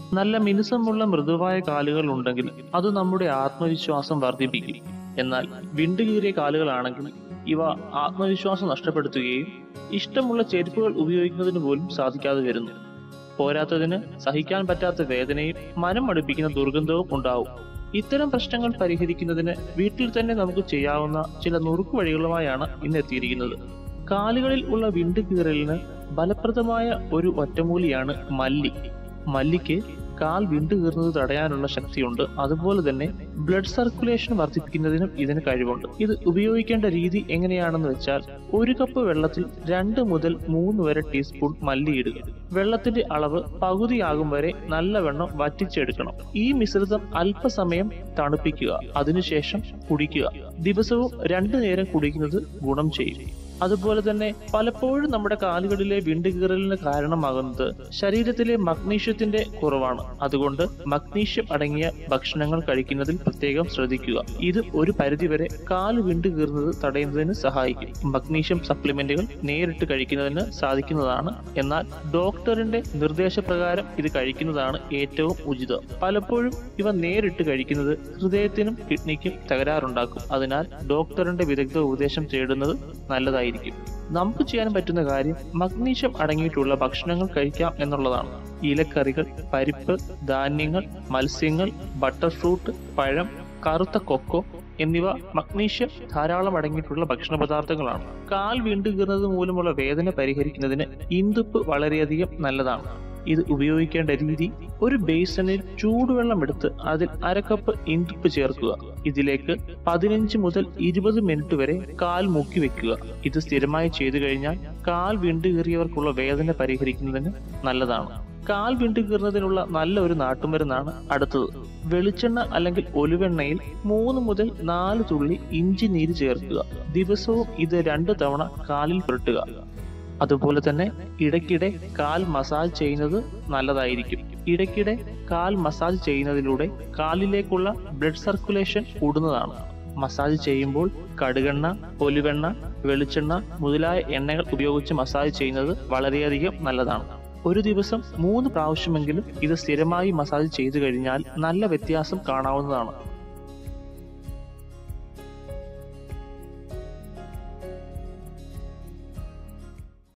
നല്ല മിനുസമുള്ള മൃദുവായ കാലുകൾ ഉണ്ടെങ്കിൽ അത് നമ്മുടെ ആത്മവിശ്വാസം വർദ്ധിപ്പിക്കും. എന്നാൽ വിണ്ടുകീറിയ കാലുകളാണെങ്കിൽ ഇവ ആത്മവിശ്വാസം നഷ്ടപ്പെടുത്തുകയും ഇഷ്ടമുള്ള ചെരുപ്പുകൾ ഉപയോഗിക്കുന്നതിന് പോലും സാധിക്കാതെ വരുന്നു. പോരാത്തതിന് സഹിക്കാൻ പറ്റാത്ത വേദനയും മനം മടുപ്പിക്കുന്ന ദുർഗന്ധവും ഉണ്ടാവും. ഇത്തരം പ്രശ്നങ്ങൾ പരിഹരിക്കുന്നതിന് വീട്ടിൽ തന്നെ നമുക്ക് ചെയ്യാവുന്ന ചില നുറുക്കു വഴികളുമായാണ് ഇന്ന് എത്തിയിരിക്കുന്നത്. കാലുകളിൽ ഉള്ള വിണ്ടുകീറലിന് ഫലപ്രദമായ ഒരു ഒറ്റമൂലിയാണ് മല്ലി. മല്ലിക്ക് കാൽ വിണ്ടുകീറുന്നത് തടയാനുള്ള ശക്തിയുണ്ട്. അതുപോലെ തന്നെ ബ്ലഡ് സർക്കുലേഷൻ വർദ്ധിപ്പിക്കുന്നതിനും ഇതിന് കഴിവുണ്ട്. ഇത് ഉപയോഗിക്കേണ്ട രീതി എങ്ങനെയാണെന്ന് വെച്ചാൽ, 1 കപ്പ് വെള്ളത്തിൽ 2 മുതൽ 3 വരെ ടീസ്പൂൺ മല്ലി ഇടുക. വെള്ളത്തിന്റെ അളവ് പകുതിയാകും വരെ നല്ലവണ്ണം വറ്റിച്ചെടുക്കണം. ഈ മിശ്രിതം അല്പസമയം തണുപ്പിക്കുക. അതിനുശേഷം കുടിക്കുക. ദിവസവും 2 നേരം കുടിക്കുന്നത് ഗുണം ചെയ്യും. അതുപോലെ തന്നെ പലപ്പോഴും നമ്മുടെ കാലുകളിലെ വിണ്ടുകീറലിന് കാരണമാകുന്നത് ശരീരത്തിലെ മഗ്നീഷ്യത്തിന്റെ കുറവാണ്. അതുകൊണ്ട് മഗ്നീഷ്യം അടങ്ങിയ ഭക്ഷണങ്ങൾ കഴിക്കുന്നതിൽ പ്രത്യേകം ശ്രദ്ധിക്കുക. ഇത് ഒരു പരിധിവരെ കാല് വിണ്ടുകീറുന്നത് തടയുന്നതിന് സഹായിക്കും. മഗ്നീഷ്യം സപ്ലിമെന്റുകൾ നേരിട്ട് കഴിക്കുന്നതിന് സാധിക്കുന്നതാണ്. എന്നാൽ ഡോക്ടറിന്റെ നിർദ്ദേശപ്രകാരം ഇത് കഴിക്കുന്നതാണ് ഏറ്റവും ഉചിതം. പലപ്പോഴും ഇവ നേരിട്ട് കഴിക്കുന്നത് ഹൃദയത്തിനും കിഡ്നിക്കും തകരാറുണ്ടാക്കും. അതിനാൽ ഡോക്ടറിന്റെ വിദഗ്ധ ഉപദേശം തേടുന്നത് നല്ലതായിരിക്കും. നമുക്ക് ചെയ്യാൻ പറ്റുന്ന കാര്യം മഗ്നീഷ്യം അടങ്ങിയിട്ടുള്ള ഭക്ഷണങ്ങൾ കഴിക്കാം എന്നുള്ളതാണ്. ഇലക്കറികൾ, പരിപ്പ്, ധാന്യങ്ങൾ, മത്സ്യങ്ങൾ, ബട്ടർ ഫ്രൂട്ട്, പഴം, കറുത്ത കൊക്കോ എന്നിവ മഗ്നീഷ്യം ധാരാളം അടങ്ങിയിട്ടുള്ള ഭക്ഷണ പദാർത്ഥങ്ങളാണ്. കാൽ വിണ്ടുകീറുന്നത് മൂലമുള്ള വേദന പരിഹരിക്കുന്നതിന് ഇന്ദുപ്പ് വളരെയധികം നല്ലതാണ്. ഇത് ഉപയോഗിക്കേണ്ട രീതി: ഒരു ബേസണിൽ ചൂടുവെള്ളം എടുത്ത് അതിൽ 1/2 കപ്പ് ഇന്ദുപ്പ് ചേർക്കുക. ഇതിലേക്ക് 15 മുതൽ 20 മിനിറ്റ് വരെ കാൽ മുക്കി വെക്കുക. ഇത് സ്ഥിരമായി ചെയ്തു കഴിഞ്ഞാൽ കാൽ വിണ്ടുകീറിയവർക്കുള്ള വേദന പരിഹരിക്കുന്നതിന് നല്ലതാണ്. കാൽ വിണ്ടുകീറുന്നതിനുള്ള നല്ല ഒരു നാട്ടുമരുന്നാണ് അടുത്തത്. വെളിച്ചെണ്ണ അല്ലെങ്കിൽ ഒലിവെണ്ണയിൽ 3 മുതൽ 4 തുള്ളി ഇഞ്ചി നീര് ചേർക്കുക. ദിവസവും ഇത് 2 തവണ കാലിൽ പുരട്ടുക. അതുപോലെ തന്നെ ഇടയ്ക്കിടെ കാൽ മസാജ് ചെയ്യുന്നത് നല്ലതായിരിക്കും. ഇടയ്ക്കിടെ കാൽ മസാജ് ചെയ്യുന്നതിലൂടെ കാലിലേക്കുള്ള ബ്ലഡ് സർക്കുലേഷൻ കൂടുന്നതാണ്. മസാജ് ചെയ്യുമ്പോൾ കടുകെണ്ണ, ഒലിവെണ്ണ, വെളിച്ചെണ്ണ മുതലായ എണ്ണകൾ ഉപയോഗിച്ച് മസാജ് ചെയ്യുന്നത് വളരെയധികം നല്ലതാണ്. ഒരു ദിവസം 3 പ്രാവശ്യമെങ്കിലും ഇത് സ്ഥിരമായി മസാജ് ചെയ്തു കഴിഞ്ഞാൽ നല്ല വ്യത്യാസം കാണാവുന്നതാണ്.